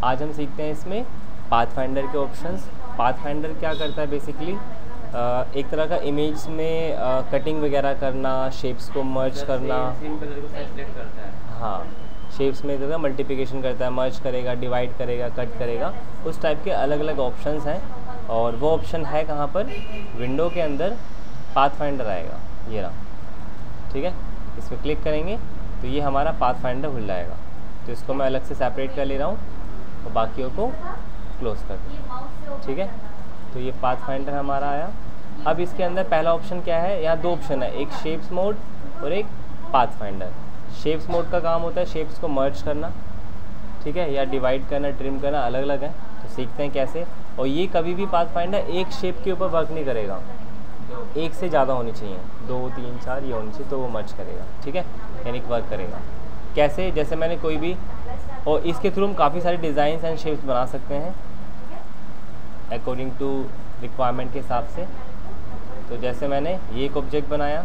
आज हम सीखते हैं इसमें पाथफाइंडर के ऑप्शंस। पाथफाइंडर क्या करता है बेसिकली, एक तरह का इमेज में कटिंग वगैरह करना, शेप्स को मर्ज करना। सेम कलर को सेलेक्ट करता है। हाँ, शेप्स में जगह मल्टीप्लिकेशन करता है, मर्ज करेगा, डिवाइड करेगा, कट करेगा, उस टाइप के अलग अलग ऑप्शंस हैं। और वो ऑप्शन है कहाँ पर, विंडो के अंदर पाथफाइंडर आएगा, ये रहा। ठीक है, इस पर क्लिक करेंगे तो ये हमारा पाथफाइंडर खुल जाएगा। तो इसको मैं अलग से सेपरेट कर ले रहा हूँ और बाकियों को क्लोज कर दूँ। ठीक है, तो ये पाथफाइंडर हमारा आया। अब इसके अंदर पहला ऑप्शन क्या है, यहाँ दो ऑप्शन है, एक शेप्स मोड और एक पाथफाइंडर। शेप्स मोड का काम होता है शेप्स को मर्ज करना, ठीक है, या डिवाइड करना, ट्रिम करना, अलग अलग है। तो सीखते हैं कैसे। और ये कभी भी पाथफाइंडर एक शेप के ऊपर वर्क नहीं करेगा, एक से ज़्यादा होनी चाहिए, 2 3 4 ये होनी चाहिए, तो वो मर्ज करेगा। ठीक है, यानी कि वर्क करेगा। कैसे, जैसे मैंने कोई भी, और इसके थ्रू हम काफ़ी सारे डिज़ाइंस एंड शेप्स बना सकते हैं अकॉर्डिंग टू रिक्वायरमेंट के हिसाब से। तो जैसे मैंने ये एक ऑब्जेक्ट बनाया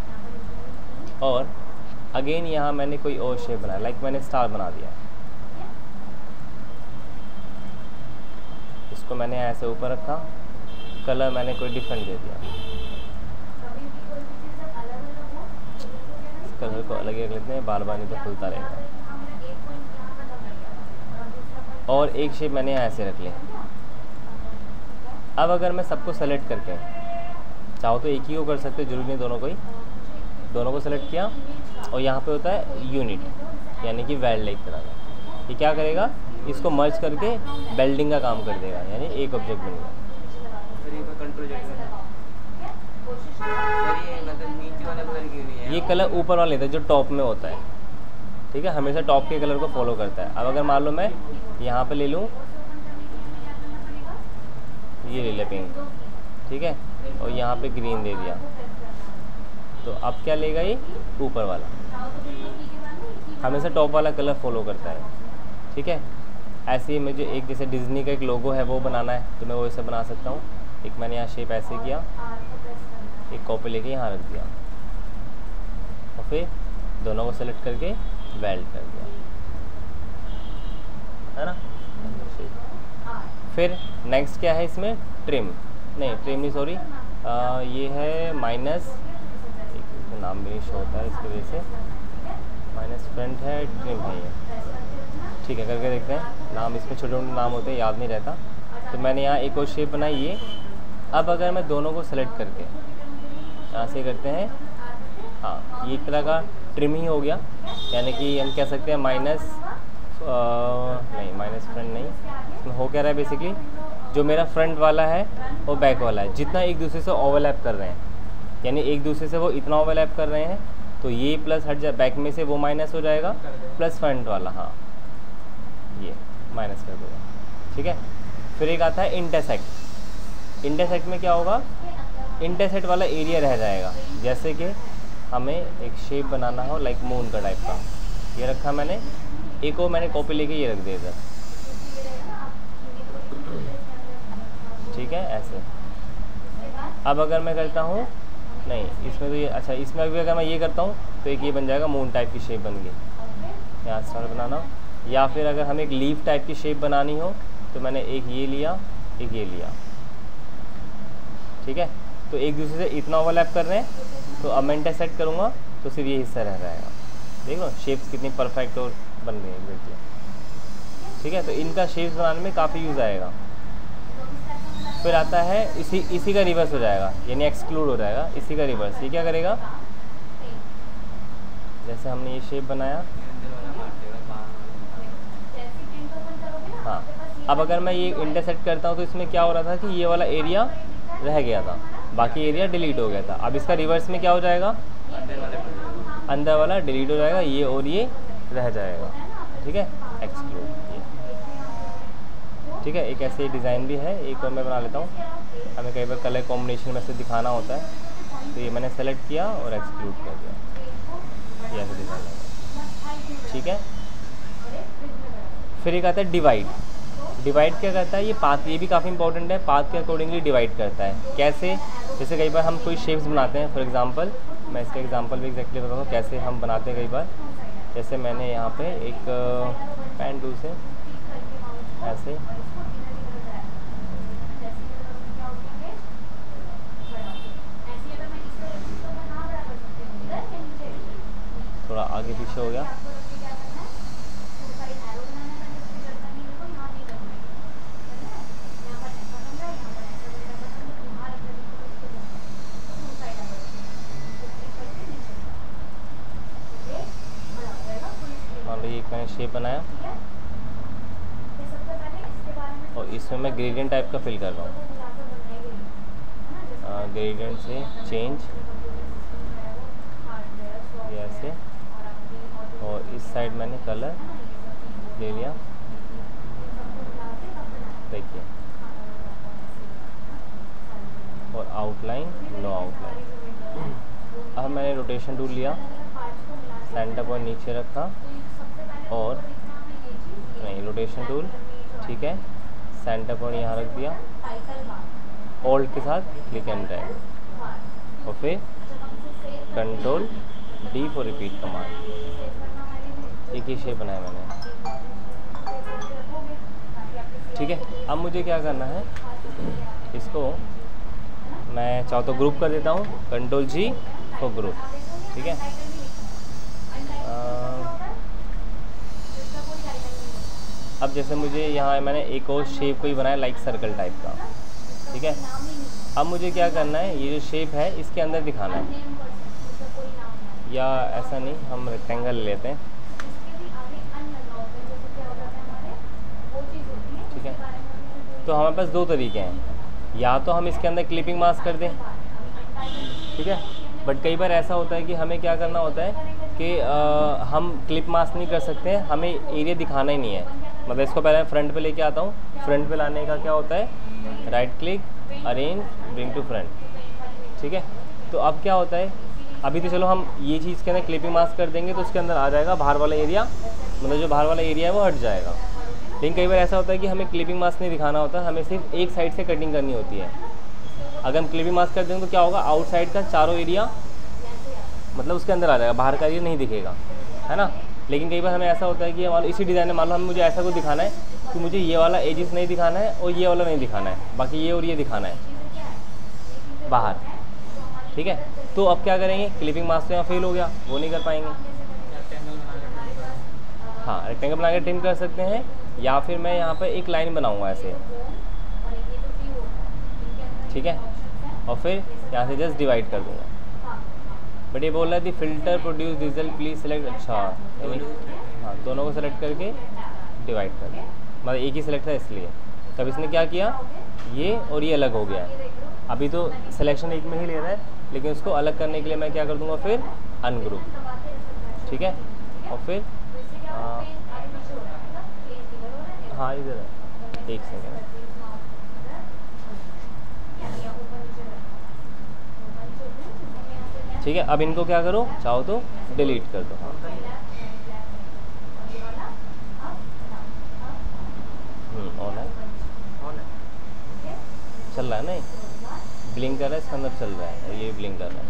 और अगेन यहाँ मैंने कोई और शेप बनाया, लाइक मैंने स्टार बना दिया, इसको मैंने ऐसे ऊपर रखा, कलर मैंने कोई डिफरेंट दे दिया, इस कलर को अलग अलग लेते हैं, बार बार नहीं तो खुलता रहेगा। और एक शेप मैंने यहाँ ऐसे रख ली। अब अगर मैं सबको सेलेक्ट करके, चाहो तो एक ही को कर सकते, जरूरी नहीं दोनों को ही, दोनों को सेलेक्ट किया और यहाँ पे होता है यूनिट, यानी कि वेल्ड एक तरह का। ये क्या करेगा, इसको मर्ज करके वेल्डिंग का काम कर देगा, यानी एक ऑब्जेक्ट बनेगा। ये कलर ऊपर वाला लेता है जो टॉप में होता है, ठीक है, हमेशा टॉप के कलर को फॉलो करता है। अब अगर मान लो मैं यहाँ पे ले लूँ, ये ले ले पिंक, ठीक है, और यहाँ पे ग्रीन दे दिया, तो अब क्या लेगा, ये ऊपर वाला हमेशा टॉप वाला कलर फॉलो करता है। ठीक है, ऐसे ही मुझे एक जैसे डिज्नी का एक लोगो है वो बनाना है, तो मैं वो ऐसे बना सकता हूँ। एक मैंने यहाँ शेप ऐसे किया, एक कॉपी लेके यहाँ रख दिया और फिर दोनों को सेलेक्ट करके वेल्ड कर दिया, है ना। फिर नेक्स्ट क्या है इसमें, ट्रिम नहीं सॉरी, ये है माइनस, एक नाम भी नहीं शो होता है इसकी वजह से, माइनस फ्रंट है, ट्रिम है ये। ठीक है, करके देखते हैं। नाम इसमें छोटे छोटे नाम होते हैं, याद नहीं रहता। तो मैंने यहाँ एक और शेप बनाई ये। अब अगर मैं दोनों को सेलेक्ट करके यहाँ से करते हैं, हाँ, ये एक तरह का ट्रिम ही हो गया, यानी कि हम कह सकते हैं माइनस फ्रंट नहीं, इसमें हो क्या रहा है बेसिकली, जो मेरा फ्रंट वाला है वो बैक वाला है, जितना एक दूसरे से ओवरलैप कर रहे हैं, यानी एक दूसरे से वो इतना ओवरलैप कर रहे हैं, तो ये प्लस हट जाए, बैक में से वो माइनस हो जाएगा, प्लस फ्रंट वाला, हाँ, ये माइनस कर देगा। ठीक है, फिर एक आता है इंटरसेक्ट। इंटरसेक्ट में क्या होगा, इंटरसेक्ट वाला एरिया रह जाएगा। जैसे कि हमें एक शेप बनाना हो लाइक मून का टाइप का, ये रखा मैंने, एक और मैंने कॉपी लेके ये रख दिया इधर। ठीक है, ऐसे। अब अगर मैं करता हूँ, नहीं इसमें तो ये, अच्छा इसमें भी अगर मैं ये करता हूँ तो एक ये बन जाएगा, मून टाइप की शेप बन गई। यहाँ स्टार बनाना, या फिर अगर हमें एक लीफ टाइप की शेप बनानी हो तो मैंने एक ये लिया, एक ये लिया। ठीक है, तो एक दूसरे से इतना ओवरलैप कर रहे हैं, तो अब मैं इंटरसेक्ट करूँगा तो सिर्फ ये हिस्सा रह जाएगा। देख लो शेप्स कितनी परफेक्ट और बन रही है बिल्कुल। ठीक है, तो इनका शेप्स बनाने में काफ़ी यूज़ आएगा। फिर आता है इसी का रिवर्स हो जाएगा, यानी एक्सक्लूड हो जाएगा, इसी का रिवर्स। ये क्या करेगा, जैसे हमने ये शेप बनाया, हाँ, अब अगर मैं ये इंटरसेक्ट करता हूँ तो इसमें क्या हो रहा था कि ये वाला एरिया रह गया था, बाकी एरिया डिलीट हो गया था। अब इसका रिवर्स में क्या हो जाएगा, अंदर वाला डिलीट हो जाएगा, ये और ये रह जाएगा। ठीक है, एक्सक्लूड ये। ठीक है, एक ऐसे डिज़ाइन भी है, एक और मैं बना लेता हूँ। हमें कई बार कलर कॉम्बिनेशन में से दिखाना होता है, तो ये मैंने सेलेक्ट किया और एक्सक्लूड कर दिया, ये ऐसे डिज़ाइन है। ठीक है, फिर एक आता है डिवाइड। डिवाइड क्या करता है, ये पाथ, ये भी काफ़ी इंपॉर्टेंट है, पाथ के अकॉर्डिंगली डिवाइड करता है। कैसे, जैसे कई बार हम कोई शेप्स बनाते हैं, फॉर एग्जांपल मैं इसका एग्जांपल भी एग्जैक्टली बताता हूँ कैसे हम बनाते हैं। कई बार जैसे मैंने यहाँ पे एक पेन टूल से ऐसे। थोड़ा आगे पीछे हो गया। मान लो ये मैंने शेप बनाया और इसमें मैं ग्रेडियंट टाइप का फिल कर रहा हूँ। ग्रेडियंट से चेंज ये ऐसे, और इस साइड मैंने कलर ले लिया, देखिए, और आउटलाइन नो आउटलाइन। अब मैंने रोटेशन टूल लिया, सेंटर पॉइंट नीचे रखा और नहीं रोटेशन टूल, ठीक है, सेंटर पॉइंट यहाँ रख दिया, ऑल्ट के साथ क्लिक एंड ड्रैग और फिर control D for repeat command. एक ही शेप बनाया मैंने, ठीक है। अब मुझे क्या करना है, इसको मैं चाहो तो ग्रुप कर देता हूँ, कंट्रोल जी फॉर ग्रुप, ठीक है। अब जैसे मुझे यहाँ मैंने एक और शेप को ही बनाया लाइक सर्कल टाइप का, ठीक है। अब मुझे क्या करना है, ये जो शेप है इसके अंदर दिखाना है, या ऐसा नहीं, हम रेक्टेंगल लेते हैं, ठीक है। तो हमारे पास दो तरीके हैं, या तो हम इसके अंदर क्लिपिंग मास्क कर दें, ठीक है, बट कई बार ऐसा होता है कि हमें क्या करना होता है कि हम क्लिप मास्क नहीं कर सकते हैं, हमें एरिया दिखाना ही नहीं है। मतलब इसको पहले फ्रंट पे लेके आता हूँ, फ्रंट पे लाने का क्या होता है, right click, arrange, bring to front, ठीक है। तो अब क्या होता है, अभी तो चलो हम ये चीज़ के अंदर क्लिपिंग मास्क कर देंगे तो उसके अंदर आ जाएगा बाहर वाला एरिया, मतलब जो बाहर वाला एरिया है वो हट जाएगा। लेकिन कई बार ऐसा होता है कि हमें क्लिपिंग मास्क नहीं दिखाना होता, हमें सिर्फ एक साइड से कटिंग करनी होती है। अगर हम क्लिपिंग मास्क कर देंगे तो क्या होगा, आउटसाइड का चारों एरिया मतलब उसके अंदर आ जाएगा, बाहर का एरिया नहीं दिखेगा, है ना। लेकिन कई बार हमें ऐसा होता है कि मान लो इसी डिज़ाइन में मान लो हमें मुझे ऐसा कुछ दिखाना है कि मुझे ये वाला एजिस नहीं दिखाना है और ये वाला नहीं दिखाना है, बाकी ये और ये दिखाना है बाहर, ठीक है। तो अब क्या करेंगे, क्लिपिंग मास्क तो यहाँ फेल हो गया, वो नहीं कर पाएंगे। हाँ, रेक्टेंगल बना के ट्रिम कर सकते हैं, या फिर मैं यहाँ पर एक लाइन बनाऊँगा ऐसे, ठीक है, और फिर यहाँ से जस्ट डिवाइड कर दूँगा। बट ये बोल रहा थी filter produce result please select, अच्छा यानी हाँ दोनों को सेलेक्ट करके डिवाइड कर दिया, मतलब एक ही सेलेक्ट था इसलिए। तब इसने क्या किया, ये और ये अलग हो गया है। अभी तो सिलेक्शन एक में ही ले रहा है, लेकिन उसको अलग करने के लिए मैं क्या कर दूँगा, फिर अनग्रुप, ठीक है, और फिर हाँ इधर है, एक सेकेंड, ठीक है। अब इनको क्या करो, चाहो तो डिलीट कर दो, ऑन है, चल रहा है नहीं, ब्लिंक कर रहा है, इसका अंदर चल रहा है और ये ब्लिंक कर रहा है,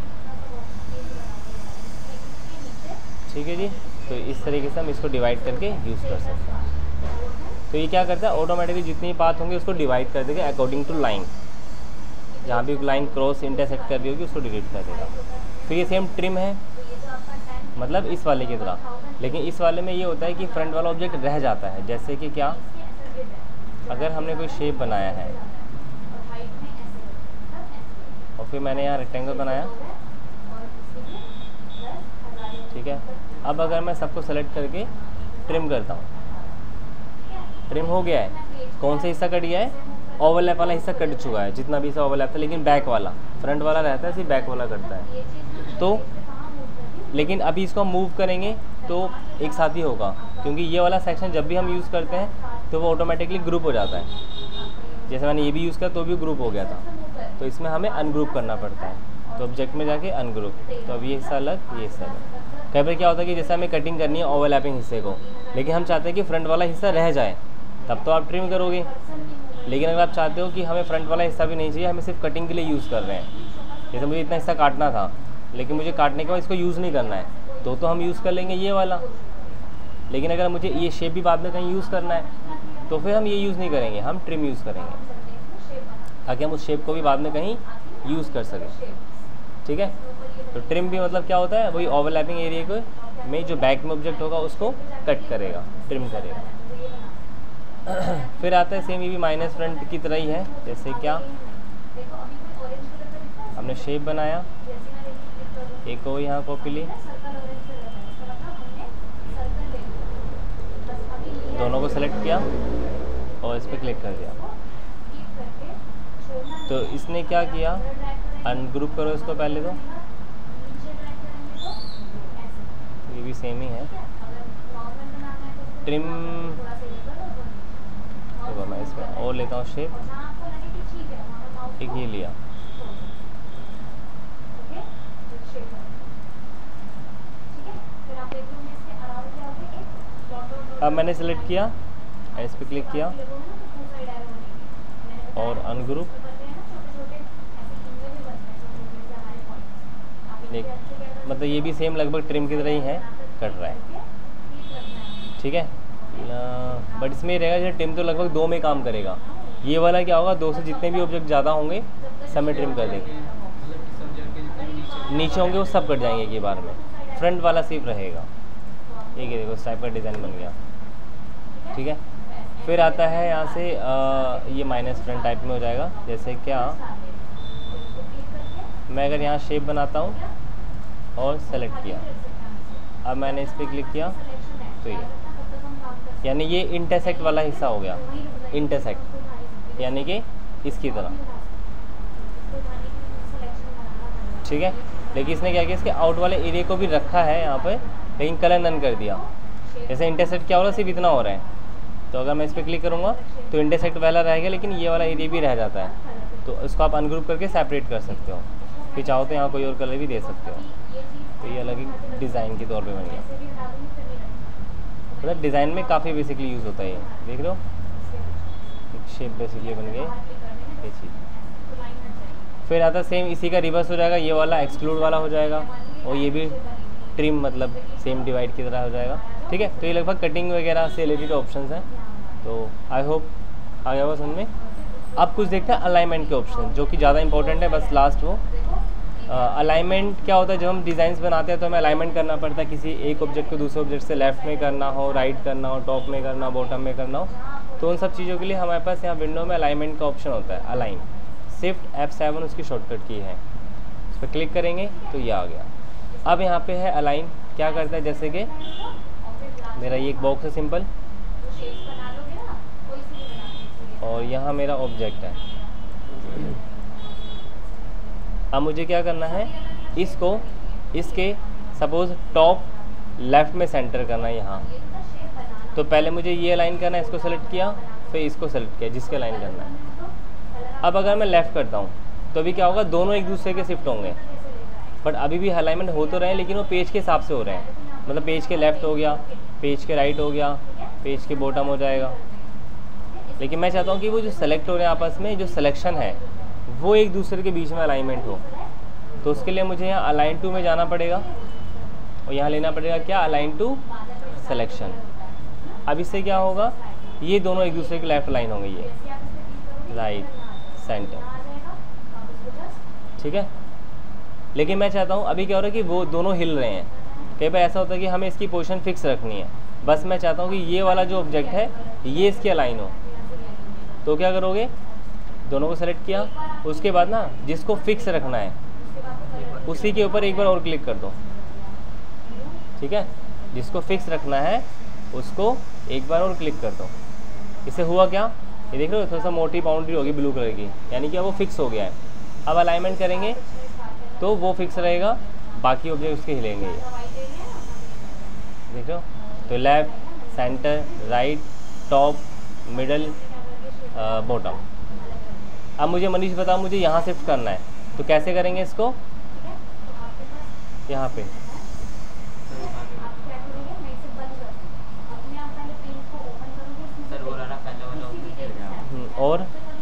ठीक है जी। तो इस तरीके से हम इसको डिवाइड करके यूज़ कर सकते हैं। तो ये क्या करता है, ऑटोमेटिकली जितनी पाथ होंगे उसको डिवाइड कर देगा अकॉर्डिंग टू लाइन, जहाँ भी लाइन क्रॉस इंटरसेक्ट कर रही होगी उसको डिलीट कर देगा। फिर ये सेम ट्रिम है, मतलब इस वाले की तरह, लेकिन इस वाले में ये होता है कि फ्रंट वाला ऑब्जेक्ट रह जाता है। जैसे कि क्या, अगर हमने कोई शेप बनाया है और फिर मैंने यहाँ रेक्टेंगल बनाया, ठीक है। अब अगर मैं सबको सेलेक्ट करके ट्रिम करता हूँ, ट्रिम हो गया है, कौन सा हिस्सा कट गया है, ओवरलैप वाला हिस्सा कट चुका है, जितना भी हिस्सा ओवरलैप था, लेकिन बैक वाला, फ्रंट वाला रहता है, सिर्फ बैक वाला कटता है। तो लेकिन अभी इसको हम मूव करेंगे तो एक साथ ही होगा, क्योंकि ये वाला सेक्शन जब भी हम यूज़ करते हैं तो वो ऑटोमेटिकली ग्रुप हो जाता है। जैसे मैंने ये भी यूज़ किया तो भी ग्रुप हो गया था, तो इसमें हमें अनग्रुप करना पड़ता है। तो ऑब्जेक्ट में जाके अनग्रुप, तो अब ये हिस्सा अलग, ये हिस्सा अलग। कई बार क्या होता है कि जैसे हमें कटिंग करनी है ओवरलैपिंग हिस्से को, लेकिन हम चाहते हैं कि फ्रंट वाला हिस्सा रह जाए, तब तो आप ट्रिम करोगे। लेकिन अगर आप चाहते हो कि हमें फ्रंट वाला हिस्सा भी नहीं चाहिए, हमें सिर्फ कटिंग के लिए यूज़ कर रहे हैं, जैसे मुझे इतना हिस्सा काटना था लेकिन मुझे काटने के बाद इसको यूज़ नहीं करना है, तो हम यूज़ कर लेंगे ये वाला। लेकिन अगर मुझे ये शेप भी बाद में कहीं यूज़ करना है तो फिर हम ये यूज़ नहीं करेंगे, हम ट्रिम यूज़ करेंगे ताकि हम उस शेप को भी बाद में कहीं यूज़ कर सकें। ठीक है, तो ट्रिम भी मतलब क्या होता है, वही ओवरलैपिंग एरिया को में जो बैक में ऑब्जेक्ट होगा उसको कट करेगा, ट्रिम करेगा। फिर आता है सेम, ये भी माइनस फ्रंट की तरह ही है। जैसे क्या, हमने शेप बनाया, एक और यहाँ कॉपी ली, दोनों को सेलेक्ट किया और इस पर क्लिक कर दिया। तो इसने क्या किया, अनग्रुप करो इसको पहले, तो ये भी सेम ही है। ट्रिम, देखो मैं इसमें और लेता हूँ शेप, एक ये लिया, अब मैंने सेलेक्ट किया, इस पर क्लिक किया और अनग्रुप, देख मतलब ये भी सेम लगभग ट्रिम की तरह ही है, कट रहा है। ठीक है, बट इसमें रहेगा जैसे ट्रिम तो लगभग 2 में काम करेगा, ये वाला क्या होगा, 2 से जितने भी ऑब्जेक्ट ज़्यादा होंगे सब में ट्रिम कर देगा, नीचे होंगे वो सब कट जाएंगे एक ही बार में, फ्रंट वाला सिर्फ रहेगा। ये देखो इस टाइप का डिज़ाइन बन गया। ठीक है, फिर आता है यहाँ से ये माइनस फ्रंट टाइप में हो जाएगा। जैसे क्या, मैं अगर यहाँ शेप बनाता हूँ और सेलेक्ट किया, अब मैंने इस पर क्लिक किया तो ये, यानी ये इंटरसेक्ट वाला हिस्सा हो गया, इंटरसेक्ट यानी कि इसकी तरह। ठीक है, लेकिन इसने क्या किया, इसके आउट वाले एरिया को भी रखा है यहाँ पर, लेकिन कलर नन कर दिया। जैसे इंटरसेक्ट क्या हो रहा है, सिर्फ इतना हो रहा है, तो अगर मैं इस पर क्लिक करूँगा तो इंटरसेक्ट वाला रहेगा, लेकिन ये वाला एरिया भी रह जाता है। तो इसको आप अनग्रुप करके सेपरेट कर सकते हो, फिर चाहो तो यहाँ कोई और कलर भी दे सकते हो। तो ये अलग ही डिज़ाइन के तौर पे बन गया, मतलब डिज़ाइन में काफ़ी बेसिकली यूज़ होता है ये, देख लो शेप बेसिकली बन गए ये चीज़। फिर आता सेम इसी का रिवर्स हो जाएगा, ये वाला एक्सक्लूड वाला हो जाएगा और ये भी ट्रिम मतलब सेम डिवाइड की तरह हो जाएगा। ठीक है, तो ये लगभग कटिंग वगैरह से रिलेटेड ऑप्शंस हैं। तो आई होप आ गया वो समझ में। अब कुछ देखते हैं अलाइनमेंट के ऑप्शन, जो कि ज़्यादा इंपॉर्टेंट है, बस लास्ट वो अलाइनमेंट क्या होता है। जब हम डिज़ाइंस बनाते हैं तो हमें अलाइनमेंट करना पड़ता है, किसी एक ऑब्जेक्ट को दूसरे ऑब्जेक्ट से लेफ्ट में करना हो, राइट करना हो, टॉप में करना हो, बॉटम में करना हो, तो उन सब चीज़ों के लिए हमारे पास यहाँ विंडो में अलाइनमेंट का ऑप्शन होता है, अलाइन। शिफ्ट F7 उसकी शॉर्टकट की है, उस पर क्लिक करेंगे तो ये आ गया। अब यहाँ पे है अलाइन, क्या करता है, जैसे कि मेरा ये एक बॉक्स है सिंपल, और यहाँ मेरा ऑब्जेक्ट है। अब मुझे क्या करना है, इसको इसके सपोज टॉप लेफ़्ट में सेंटर करना है यहाँ। तो पहले मुझे ये अलाइन करना है, इसको सेलेक्ट किया, फिर इसको सेलेक्ट किया जिसके अलाइन करना है। अब अगर मैं लेफ़्ट करता हूँ तो अभी क्या होगा, दोनों एक दूसरे के शिफ्ट होंगे, बट अभी भी अलाइनमेंट हो तो रहे हैं, लेकिन वो पेज के हिसाब से हो रहे हैं। मतलब पेज के लेफ़्ट हो गया, पेज के राइट हो गया, पेज के बॉटम हो जाएगा। लेकिन मैं चाहता हूँ कि वो जो सेलेक्ट हो रहे हैं आपस में, जो सिलेक्शन है वो एक दूसरे के बीच में अलाइनमेंट हो। तो उसके लिए मुझे यहाँ अलाइन टू में जाना पड़ेगा और यहाँ लेना पड़ेगा क्या, अलाइन टू सिलेक्शन। अब इससे क्या होगा, ये दोनों एक दूसरे के लेफ्ट अलाइन होंगे, ये राइट सेंटर। ठीक है, लेकिन मैं चाहता हूँ, अभी क्या हो रहा है कि वो दोनों हिल रहे हैं। कई बार ऐसा होता है कि हमें इसकी पोजीशन फिक्स रखनी है, बस मैं चाहता हूँ कि ये वाला जो ऑब्जेक्ट है ये इसके अलाइन हो। तो क्या करोगे, दोनों को सेलेक्ट किया, उसके बाद ना जिसको फिक्स रखना है उसी के ऊपर एक बार और क्लिक कर दो। ठीक है, जिसको फिक्स रखना है उसको एक बार और क्लिक कर दो। इससे हुआ क्या, ये देख रहे हो, थोड़ा सा मोटी बाउंड्री होगी ब्लू कलर की, यानी कि वो फिक्स हो गया है। अब अलाइनमेंट करेंगे तो वो फिक्स रहेगा, बाकी ऑब्जेक्ट उसके हिलेंगे। ये देख रहे हो, तो left, centre, right, top, middle, bottom. अब मुझे मनीष बताओ, मुझे यहाँ शिफ्ट करना है, तो कैसे करेंगे इसको, यहाँ पे और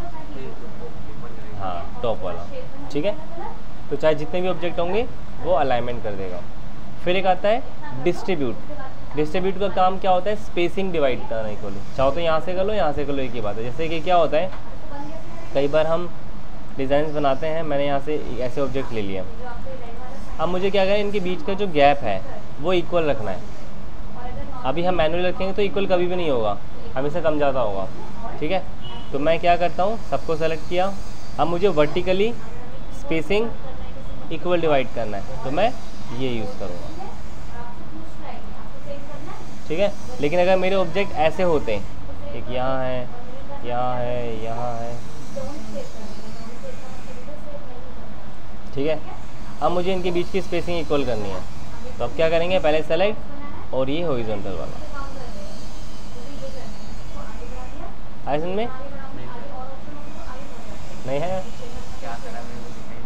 हाँ टॉप वाला। ठीक है, तो चाहे जितने भी ऑब्जेक्ट होंगे वो अलाइनमेंट कर देगा। फिर एक आता है डिस्ट्रीब्यूट। डिस्ट्रीब्यूट का काम क्या होता है, स्पेसिंग डिवाइड करना इक्वली। चाहो तो यहाँ से कर लो, यहाँ से कर लो, एक ही बात है। जैसे कि क्या होता है, कई बार हम डिज़ाइन बनाते हैं, मैंने यहाँ से ऐसे ऑब्जेक्ट ले लिया, अब मुझे क्या करें, इनके बीच का जो गैप है वो इक्वल रखना है। अभी हम मैनुअली रखेंगे तो इक्वल कभी भी नहीं होगा, हमेशा कम ज़्यादा होगा, ठीक है। तो मैं क्या करता हूँ, सबको सेलेक्ट किया, अब मुझे वर्टिकली स्पेसिंग इक्वल डिवाइड करना है, तो मैं ये यूज़ करूँगा, ठीक है। लेकिन अगर मेरे ऑब्जेक्ट ऐसे होते हैं, एक यहाँ है, यहाँ है, यहाँ है, ठीक है, अब मुझे इनके बीच की स्पेसिंग इक्वल करनी है, तो अब क्या करेंगे, पहले सेलेक्ट और ये हॉरिजॉन्टल वाला, आए समझ में? नहीं है, क्या करा मेरे को दिखाई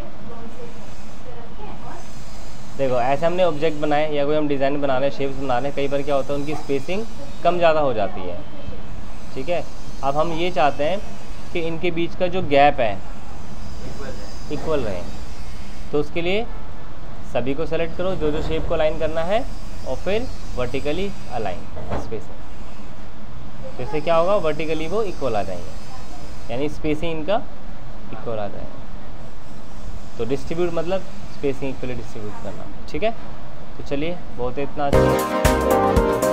नहीं। देखो ऐसे हमने ऑब्जेक्ट बनाए या कोई हम डिज़ाइन बना रहे हैं, शेप्स बना रहे हैं, कई बार क्या होता है उनकी स्पेसिंग कम ज़्यादा हो जाती है, ठीक है। अब हम ये चाहते हैं कि इनके बीच का जो गैप है इक्वल रहे, तो उसके लिए सभी को सेलेक्ट करो, जो जो शेप को अलाइन करना है, और फिर वर्टिकली अलाइन स्पेसिंग, तो इससे क्या होगा, वर्टिकली वो इक्वल आ जाएंगे, यानी स्पेसिंग इनका इक्वल आ जाएगा। तो डिस्ट्रीब्यूट मतलब स्पेसिंग इक्वली डिस्ट्रीब्यूट करना, ठीक है। तो चलिए, बहुत इतना अच्छा।